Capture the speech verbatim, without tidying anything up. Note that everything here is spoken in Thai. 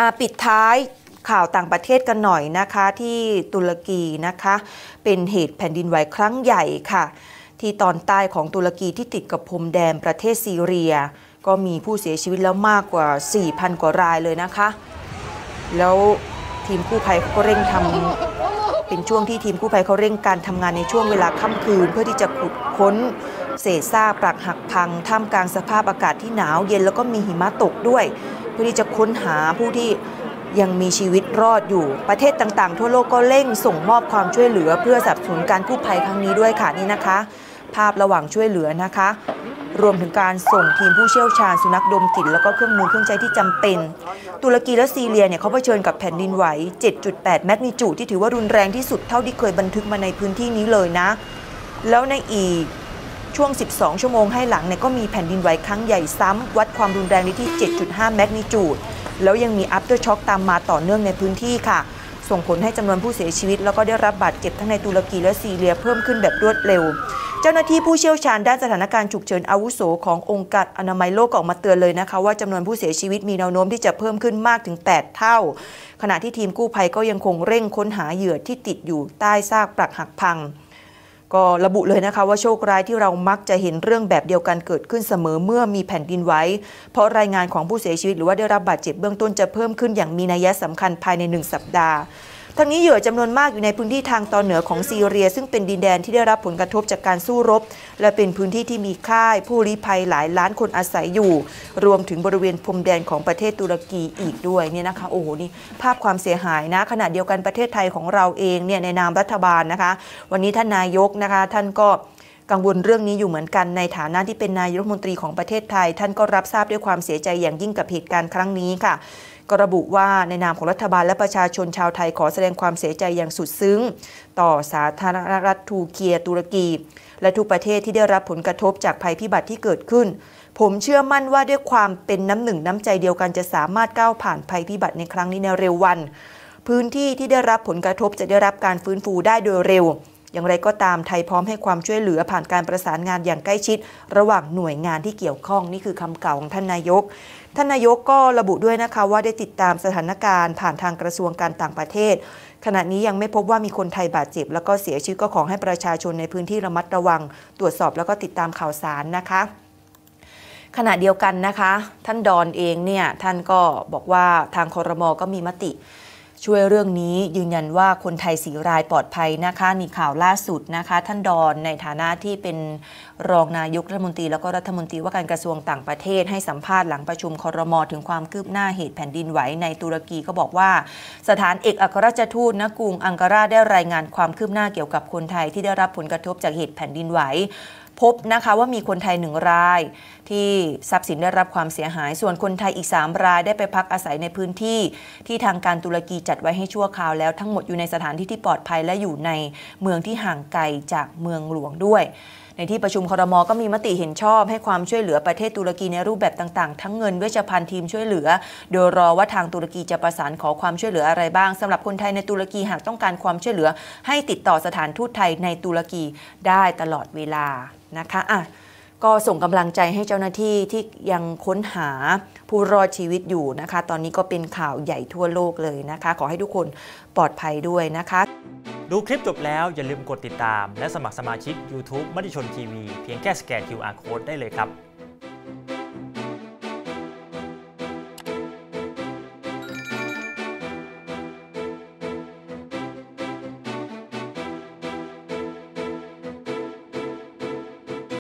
ปิดท้ายข่าวต่างประเทศกันหน่อยนะคะที่ตุรกีนะคะเป็นเหตุแผ่นดินไหวครั้งใหญ่ค่ะที่ตอนใต้ของตุรกีที่ติดกับพรมแดนประเทศซีเรียก็มีผู้เสียชีวิตแล้วมากกว่า สี่พัน กว่ารายเลยนะคะแล้วทีมกู้ภัยก็เร่งทำเป็นช่วงที่ทีมกู้ภัยเขาเร่งการทำงานในช่วงเวลาค่ำคืนเพื่อที่จะขุดค้นเศษซากปรักหักพังท่ามกลางสภาพอากาศที่หนาวเย็นแล้วก็มีหิมะตกด้วยเพื่อที่จะค้นหาผู้ที่ยังมีชีวิตรอดอยู่ประเทศต่างๆทั่วโลกก็เร่งส่งมอบความช่วยเหลือเพื่อสนับสนุนการกู้ภัยครั้งนี้ด้วยค่ะนี่นะคะภาพระหว่างช่วยเหลือนะคะรวมถึงการส่งทีมผู้เชี่ยวชาญสุนัขดมกลิ่นแล้วก็เครื่องมือเครื่องใช้ที่จำเป็นตุรกีและซีเรียเนี่ยเขาเผชิญกับแผ่นดินไหว เจ็ดจุดแปด แมกนิจูดที่ถือว่ารุนแรงที่สุดเท่าที่เคยบันทึกมาในพื้นที่นี้เลยนะแล้วในอีกช่วงสิบสองชั่วโมงให้หลังเนี่ยก็มีแผ่นดินไหวครั้งใหญ่ซ้ำวัดความรุนแรงที่ เจ็ดจุดห้า แมกนิจูดแล้วยังมี after shock ตามมาต่อเนื่องในพื้นที่ค่ะส่งผลให้จำนวนผู้เสียชีวิตแล้วก็ได้รับบาดเจ็บทั้งในตุรกีและซีเรียเพิ่มขึ้นแบบรวดเร็วเจ้าหน้าที่ผู้เชี่ยวชาญด้านสถานการณ์ฉุกเฉินอาวุโสขององค์การอนามัยโลกออกมาเตือนเลยนะคะว่าจำนวนผู้เสียชีวิตมีแนวโน้มที่จะเพิ่มขึ้นมากถึงแปดเท่าขณะที่ทีมกู้ภัยก็ยังคงเร่งค้นหาเหยื่อที่ติดอยู่ใต้ซากปรักหักพังก็ระบุเลยนะคะว่าโชคร้ายที่เรามักจะเห็นเรื่องแบบเดียวกันเกิดขึ้นเสมอเมื่อมีแผ่นดินไหวเพราะรายงานของผู้เสียชีวิตหรือว่าได้รับบาดเจ็บเบื้องต้นจะเพิ่มขึ้นอย่างมีนัยสำคัญภายในหนึ่งสัปดาห์ทั้งนี้เหยื่อจำนวนมากอยู่ในพื้นที่ทางตอนเหนือของซีเรียซึ่งเป็นดินแดนที่ได้รับผลกระทบจากการสู้รบและเป็นพื้นที่ที่มีค่ายผู้ลี้ภัยหลายล้านคนอาศัยอยู่รวมถึงบริเวณพรมแดนของประเทศตุรกีอีกด้วยเนี่ยนะคะโอ้โหนี่ภาพความเสียหายนะขณะเดียวกันประเทศไทยของเราเองเนี่ยในนามรัฐบาลนะคะวันนี้ท่านนายกนะคะท่านก็กังวลเรื่องนี้อยู่เหมือนกันในฐานะที่เป็นนายกรัฐมนตรีของประเทศไทยท่านก็รับทราบด้วยความเสียใจอย่างยิ่งกับเหตุการณ์ครั้งนี้ค่ะก็ระบุว่าในนามของรัฐบาลและประชาชนชาวไทยขอแสดงความเสียใจอย่างสุดซึ้งต่อสาธารณรัฐทูร์เกียตุรกีและทุกประเทศที่ได้รับผลกระทบจากภัยพิบัติที่เกิดขึ้นผมเชื่อมั่นว่าด้วยความเป็นน้ำหนึ่งน้ำใจเดียวกันจะสามารถก้าวผ่านภัยพิบัติในครั้งนี้ในเร็ววันพื้นที่ที่ได้รับผลกระทบจะได้รับการฟื้นฟูได้โดยเร็วอย่างไรก็ตามไทยพร้อมให้ความช่วยเหลือผ่านการประสานงานอย่างใกล้ชิดระหว่างหน่วยงานที่เกี่ยวข้องนี่คือคำกล่าวของท่านนายกท่านนายกก็ระบุด้วยนะคะว่าได้ติดตามสถานการณ์ผ่านทางกระทรวงการต่างประเทศขณะนี้ยังไม่พบว่ามีคนไทยบาดเจ็บแล้วก็เสียชีวิตก็ขอให้ประชาชนในพื้นที่ระมัดระวังตรวจสอบแล้วก็ติดตามข่าวสารนะคะขณะเดียวกันนะคะท่านดอนเองเนี่ยท่านก็บอกว่าทางครม.ก็มีมติช่วยเรื่องนี้ยืนยันว่าคนไทยสี่รายปลอดภัยนะคะนี่ข่าวล่าสุดนะคะท่านดอนในฐานะที่เป็นรองนายกรัฐมนตรีแล้วก็รัฐมนตรีว่าการกระทรวงต่างประเทศให้สัมภาษณ์หลังประชุมครม.ถึงความคืบหน้าเหตุแผ่นดินไหวในตุรกีก็บอกว่าสถานเอกอัครราชทูตณกรุงอังการาได้รายงานความคืบหน้าเกี่ยวกับคนไทยที่ได้รับผลกระทบจากเหตุแผ่นดินไหวพบนะคะว่ามีคนไทยหนึ่งรายที่ทรัพย์สินได้รับความเสียหายส่วนคนไทยอีกสามรายได้ไปพักอาศัยในพื้นที่ที่ทางการตุรกีจัดไว้ให้ชั่วคราวแล้วทั้งหมดอยู่ในสถานที่ที่ปลอดภัยและอยู่ในเมืองที่ห่างไกลจากเมืองหลวงด้วยในที่ประชุมครม.ก็มีมติเห็นชอบให้ความช่วยเหลือประเทศตุรกีในรูปแบบต่างๆทั้งเงินเวชภัณฑ์ทีมช่วยเหลือโดยรอว่าทางตุรกีจะประสานขอความช่วยเหลืออะไรบ้างสำหรับคนไทยในตุรกีหากต้องการความช่วยเหลือให้ติดต่อสถานทูตไทยในตุรกีได้ตลอดเวลานะคะอ่ะก็ส่งกำลังใจให้เจ้าหน้าที่ที่ยังค้นหาผู้รอดชีวิตอยู่นะคะตอนนี้ก็เป็นข่าวใหญ่ทั่วโลกเลยนะคะขอให้ทุกคนปลอดภัยด้วยนะคะดูคลิปจบแล้วอย่าลืมกดติดตามและสมัครสมาชิก ยูทูบ มติชนทีวีเพียงแค่สแกน คิว อาร์ Code ได้เลยครับ